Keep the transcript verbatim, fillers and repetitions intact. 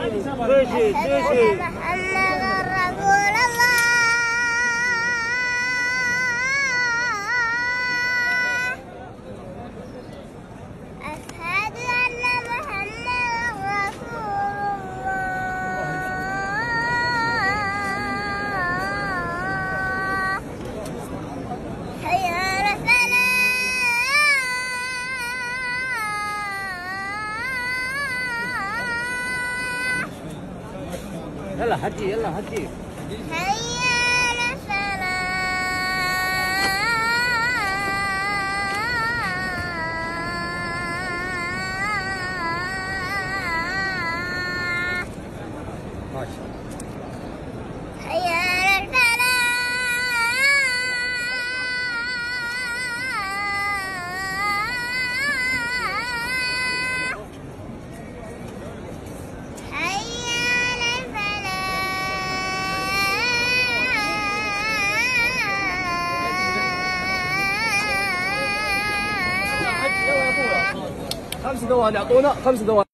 ماشي ماشي. محمد رسول الله. أشهد أن محمد رسول الله. حي على الصلاة. يلا حجي يلا حجي. حي على الصلاة. ما شاء الله. حي على الفلاح. حي على الفلاح. خمس دوال يعطونا خمس دوال.